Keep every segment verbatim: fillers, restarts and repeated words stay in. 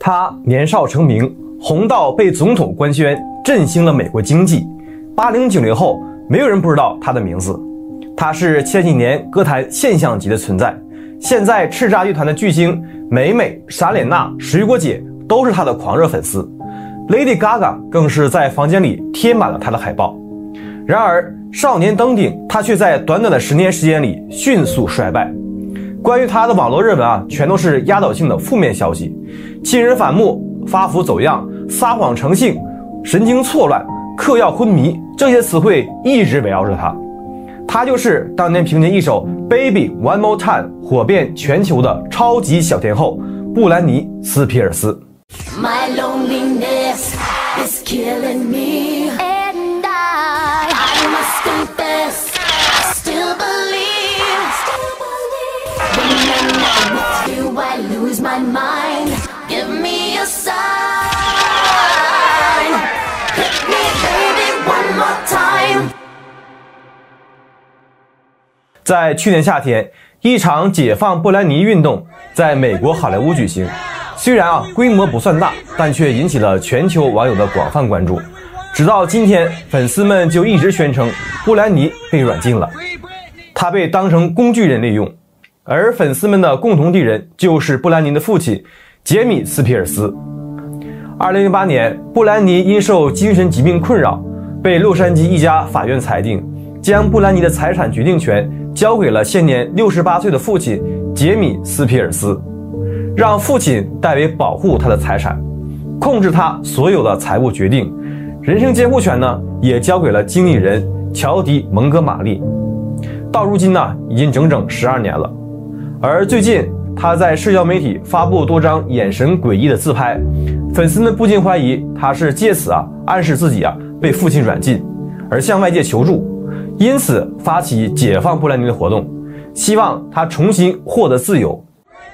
他年少成名，红到被总统官宣，振兴了美国经济。八零九零后，没有人不知道他的名字。他是前几年歌坛现象级的存在。现在叱咤乐团的巨星美美、莎莲娜、水果姐都是他的狂热粉丝。Lady Gaga 更是在房间里贴满了他的海报。然而，少年登顶，他却在短短的十年时间里迅速衰败。关于他的网络热文啊，全都是压倒性的负面消息，亲人反目、发福走样、撒谎成性、神经错乱、嗑药昏迷，这些词汇一直围绕着他。他就是当年凭借一首 Baby One More Time 火遍全球的超级小天后布兰妮·斯皮尔斯。 My loneliness is killing me, and I, I must confess, I still believe, still believe. When I'm with you, I lose my mind. Give me a sign, hit me, baby, one more time. 在去年夏天，一场解放布兰妮运动在美国好莱坞举行。虽然啊规模不算大，但却引起了全球网友的广泛关注。直到今天，粉丝们就一直宣称布兰妮被软禁了，她被当成工具人利用。而粉丝们的共同敌人就是布兰妮的父亲杰米·斯皮尔斯。二零零八年，布兰妮因受精神疾病困扰，被洛杉矶一家法院裁定，将布兰妮的财产决定权交给了现年六十八岁的父亲杰米·斯皮尔斯，让父亲代为保护他的财产，控制他所有的财务决定，人身监护权呢也交给了经理人乔迪·蒙哥马利。到如今呢，已经整整十二年了。而最近他在社交媒体发布多张眼神诡异的自拍，粉丝们不禁怀疑他是借此啊暗示自己啊被父亲软禁，而向外界求助，因此发起解放布兰妮的活动，希望他重新获得自由。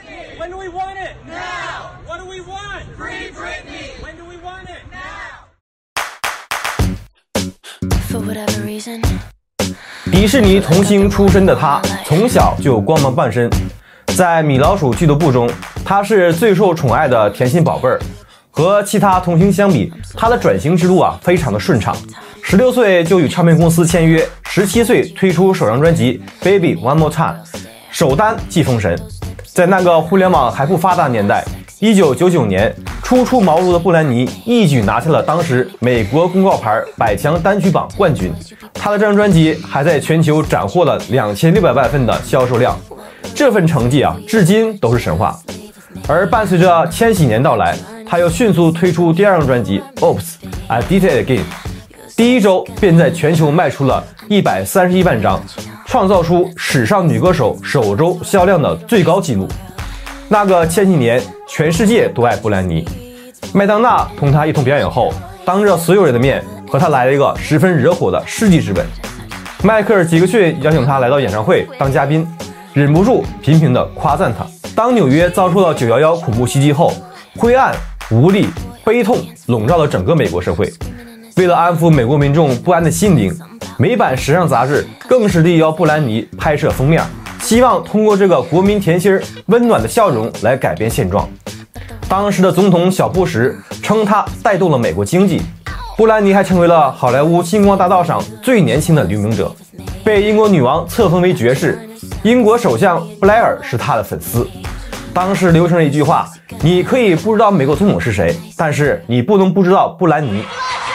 迪士尼童星出身的他，从小就光芒半身。在米老鼠俱乐部中，他是最受宠爱的甜心宝贝儿。和其他童星相比，他的转型之路啊非常的顺畅。十六岁就与唱片公司签约，十七岁推出首张专辑《Baby One More Time》，首单即封神。在那个互联网还不发达年代，一九九九年初出茅庐的布兰妮一举拿下了当时美国公告牌百强单曲榜冠军。她的这张专辑还在全球斩获了两千六百万份的销售量，这份成绩啊，至今都是神话。而伴随着千禧年到来，她又迅速推出第二张专辑《Oops, I Did It Again》，第一周便在全球卖出了一百三十一万张，创造出史上女歌手首周销量的最高纪录。那个千禧年，全世界都爱布兰妮。麦当娜同她一同表演后，当着所有人的面和她来了一个十分惹火的世纪之吻。迈克尔·杰克逊邀请她来到演唱会当嘉宾，忍不住频频地夸赞她。当纽约遭受到九一一恐怖袭击后，灰暗、无力、悲痛笼罩了整个美国社会。为了安抚美国民众不安的心灵，美版时尚杂志更是力邀布兰妮拍摄封面，希望通过这个国民甜心温暖的笑容来改变现状。当时的总统小布什称她带动了美国经济，布兰妮还成为了好莱坞星光大道上最年轻的留名者，被英国女王册封为爵士。英国首相布莱尔是她的粉丝。当时流传了一句话：你可以不知道美国总统是谁，但是你不能不知道布兰妮。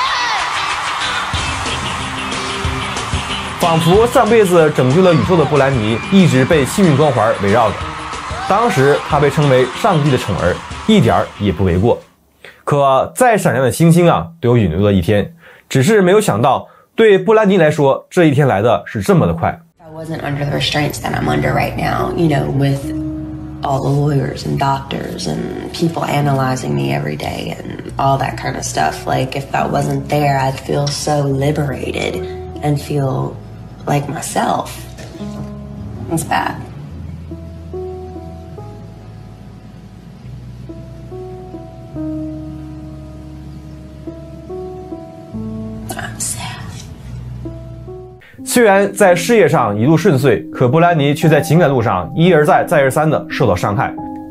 仿佛上辈子拯救了宇宙的布兰妮一直被幸运光环围绕着。当时她被称为上帝的宠儿，一点也不为过。可再闪亮的星星啊，都有陨落的一天。只是没有想到，对布兰妮来说，这一天来的是这么的快。 I wasn't under the restraints that I'm under right now, you know, with all the lawyers and doctors and people analyzing me every day and all that kind of stuff. Like, if that wasn't there, I'd feel so liberated and feel like myself. It's bad. I'm sad. 虽然在事业上一路顺遂，可布兰妮却在情感路上一而再再而三的受到伤害。布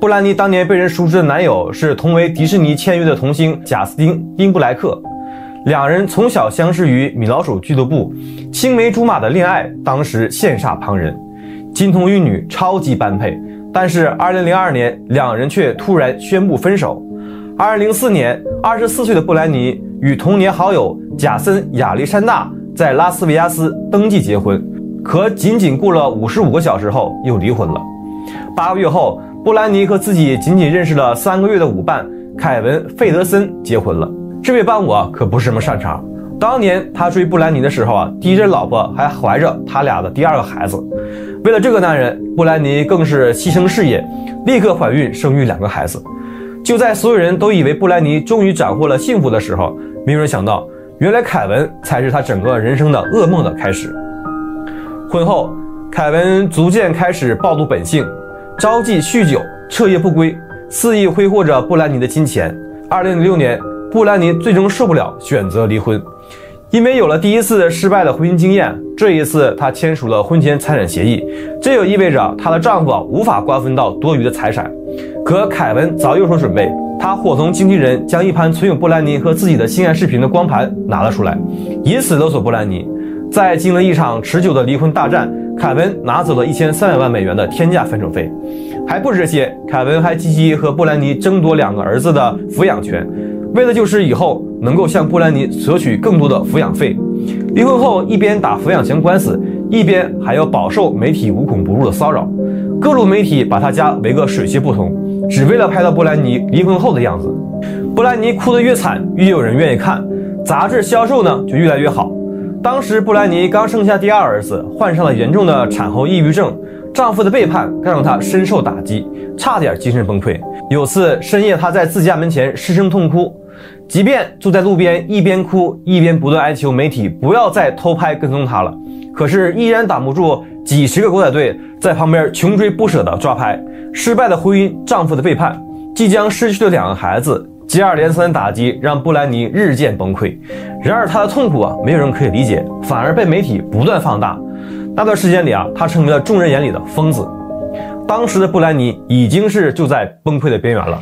布兰妮当年被人熟知的男友是同为迪士尼签约的童星贾斯汀·丁布莱克，两人从小相识于米老鼠俱乐部，青梅竹马的恋爱当时羡煞旁人，金童玉女超级般配。但是二零零二年，两人却突然宣布分手。二零零四年，二十四岁的布兰妮与童年好友贾森·亚历山大在拉斯维加斯登记结婚，可仅仅过了五十五个小时后又离婚了。八个月后，布兰妮和自己仅仅认识了三个月的舞伴凯文·费德森结婚了。这位伴舞啊，可不是什么善茬。当年他追布兰妮的时候啊，第一任老婆还怀着他俩的第二个孩子。为了这个男人，布兰妮更是牺牲事业，立刻怀孕生育两个孩子。就在所有人都以为布兰妮终于斩获了幸福的时候，没有人想到，原来凯文才是他整个人生的噩梦的开始。婚后，凯文逐渐开始暴露本性，招妓酗酒，彻夜不归，肆意挥霍着布兰妮的金钱。二零零六年，布兰妮最终受不了，选择离婚。因为有了第一次失败的婚姻经验，这一次她签署了婚前财产协议，这就意味着她的丈夫啊无法瓜分到多余的财产。可凯文早有所准备，他伙同经纪人将一盘存有布兰妮和自己的性爱视频的光盘拿了出来，以此勒索布兰妮。在经历一场持久的离婚大战，凯文拿走了一千三百万美元的天价分手费。还不止这些，凯文还积极和布兰妮争夺两个儿子的抚养权，为的就是以后能够向布兰妮索取更多的抚养费。离婚后，一边打抚养权官司，一边还要饱受媒体无孔不入的骚扰。各路媒体把他家围个水泄不通，只为了拍到布兰妮离婚后的样子。布兰妮哭得越惨，越有人愿意看，杂志销售呢就越来越好。当时布兰妮刚生下第二儿子，患上了严重的产后抑郁症，丈夫的背叛更让她深受打击，差点精神崩溃。有次深夜，她在自家门前失声痛哭，即便坐在路边一边哭一边不断哀求媒体不要再偷拍跟踪她了，可是依然挡不住几十个狗仔队在旁边穷追不舍的抓拍。失败的婚姻，丈夫的背叛，即将失去的两个孩子，接二连三的打击让布兰妮日渐崩溃。然而她的痛苦啊，没有人可以理解，反而被媒体不断放大。那段时间里啊，她成为了众人眼里的疯子。当时的布兰妮已经是就在崩溃的边缘了。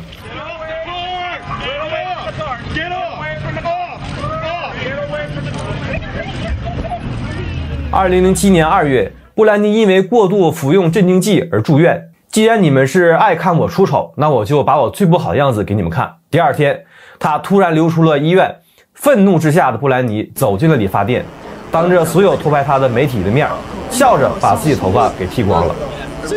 二零零七年二月，布兰妮因为过度服用镇静剂而住院。既然你们是爱看我出丑，那我就把我最不好的样子给你们看。第二天，她突然流出了医院。愤怒之下的布兰妮走进了理发店，当着所有偷拍她的媒体的面，笑着把自己的头发给剃光了，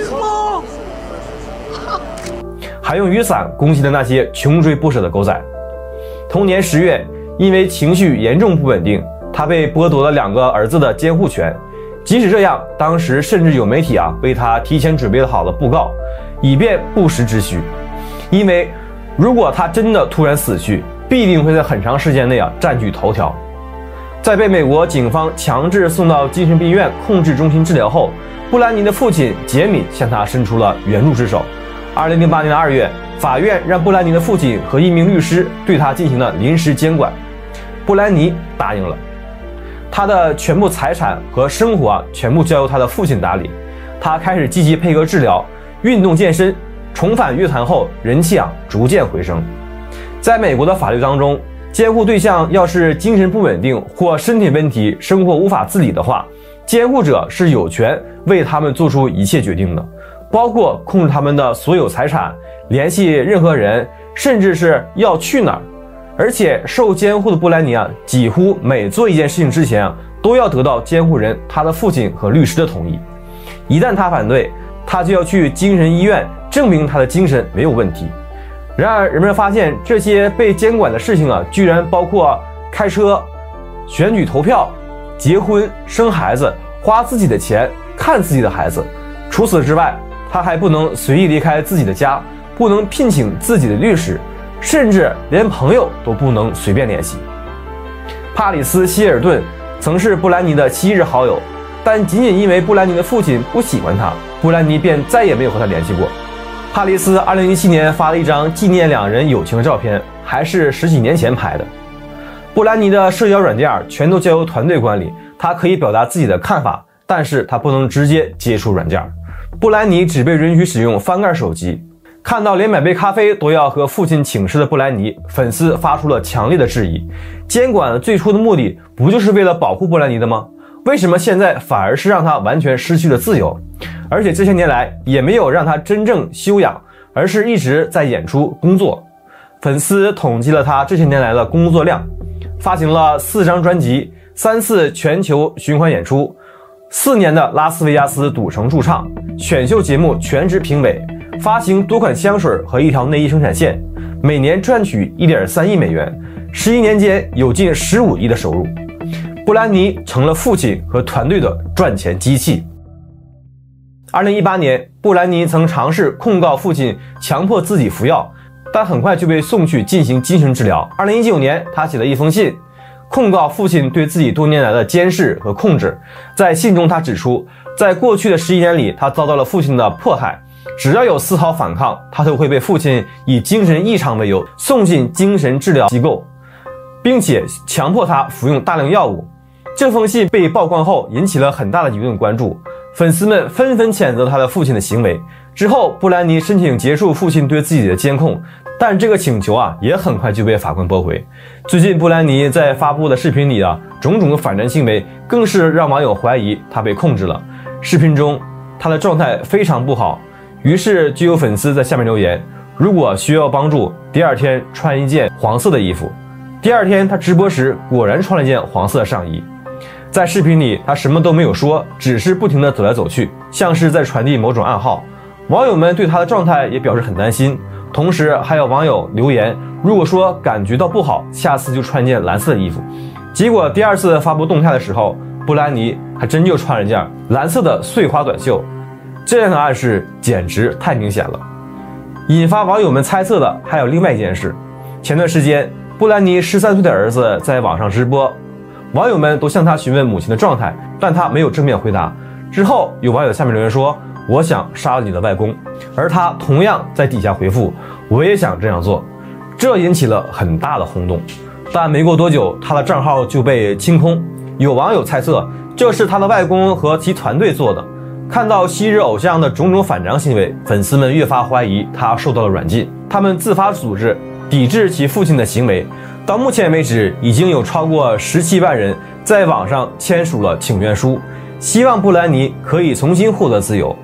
还用雨伞攻击了那些穷追不舍的狗仔。同年十月，因为情绪严重不稳定，她被剥夺了两个儿子的监护权。即使这样，当时甚至有媒体啊为她提前准备好了布告，以便不时之需。因为如果她真的突然死去，必定会在很长时间内啊占据头条。在被美国警方强制送到精神病院控制中心治疗后，布兰妮的父亲杰米向她伸出了援助之手。二零零八年的二月，法院让布兰妮的父亲和一名律师对她进行了临时监管。布兰妮答应了，她的全部财产和生活啊全部交由她的父亲打理。她开始积极配合治疗，运动健身，重返乐坛后人气啊逐渐回升。在美国的法律当中，监护对象要是精神不稳定或身体问题，生活无法自理的话，监护者是有权为他们做出一切决定的，包括控制他们的所有财产，联系任何人，甚至是要去哪儿。而且受监护的布兰妮啊，几乎每做一件事情之前啊，都要得到监护人他的父亲和律师的同意。一旦他反对，他就要去精神医院证明他的精神没有问题。然而人们发现这些被监管的事情啊，居然包括开车、选举投票、结婚、生孩子、花自己的钱、看自己的孩子。除此之外，他还不能随意离开自己的家，不能聘请自己的律师，甚至连朋友都不能随便联系。帕里斯·希尔顿曾是布兰妮的昔日好友，但仅仅因为布兰妮的父亲不喜欢他，布兰妮便再也没有和他联系过。帕里斯二零一七年发了一张纪念两人友情的照片，还是十几年前拍的。布兰妮的社交软件全都交由团队管理，她可以表达自己的看法，但是她不能直接接触软件。布兰妮只被允许使用翻盖手机， 看到连买杯咖啡都要和父亲请示的布兰妮，粉丝发出了强烈的质疑。监管最初的目的不就是为了保护布兰妮的吗？为什么现在反而是让他完全失去了自由？而且这些年来也没有让他真正休养，而是一直在演出工作。粉丝统计了他这些年来的工作量，发行了四张专辑，三次全球巡回演出，四年的拉斯维加斯赌城驻唱，选秀节目全职评委，发行多款香水和一条内衣生产线，每年赚取 一点三亿美元，十一年间有近十五亿的收入。布兰妮成了父亲和团队的赚钱机器。二零一八年，布兰妮曾尝试控告父亲强迫自己服药，但很快就被送去进行精神治疗。二零一九年，他写了一封信，控告父亲对自己多年来的监视和控制。在信中，他指出，在过去的十一年里，他遭到了父亲的迫害，只要有丝毫反抗，他就会被父亲以精神异常为由送进精神治疗机构，并且强迫他服用大量药物。这封信被曝光后，引起了很大的舆论关注，粉丝们纷纷谴责他的父亲的行为。之后，布兰妮申请结束父亲对自己的监控，但这个请求啊，也很快就被法官驳回。最近，布兰妮在发布的视频里啊，种种的反战行为更是让网友怀疑他被控制了。视频中，他的状态非常不好，于是就有粉丝在下面留言：如果需要帮助，第二天穿一件黄色的衣服。第二天他直播时果然穿了件黄色的上衣。在视频里，他什么都没有说，只是不停地走来走去，像是在传递某种暗号。网友们对他的状态也表示很担心，同时还有网友留言，如果说感觉到不好，下次就穿件蓝色的衣服。结果第二次发布动态的时候，布兰妮还真就穿了件蓝色的碎花短袖，这样的暗示简直太明显了。引发网友们猜测的还有另外一件事，前段时间布兰妮十三岁的儿子在网上直播，网友们都向他询问母亲的状态，但他没有正面回答。之后有网友在下面留言说，我想杀了你的外公，而他同样在底下回复，我也想这样做。这引起了很大的轰动，但没过多久他的账号就被清空。有网友猜测这是他的外公和其团队做的。看到昔日偶像的种种反常行为，粉丝们越发怀疑他受到了软禁，他们自发组织抵制其父亲的行为。到目前为止，已经有超过十七万人在网上签署了请愿书，希望布兰妮可以重新获得自由。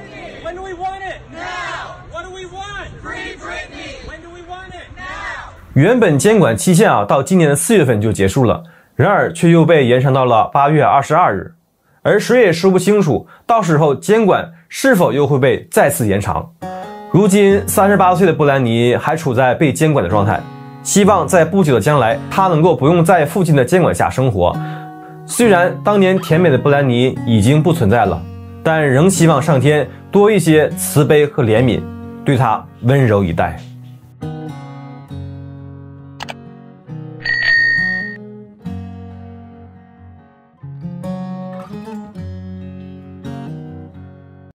原本监管期限啊，到今年的四月份就结束了，然而却又被延长到了八月二十二日，而谁也说不清楚，到时候监管是否又会被再次延长。如今三十八岁的布兰妮还处在被监管的状态。希望在不久的将来，他能够不用在父亲的监管下生活。虽然当年甜美的布兰妮已经不存在了，但仍希望上天多一些慈悲和怜悯，对他温柔以待。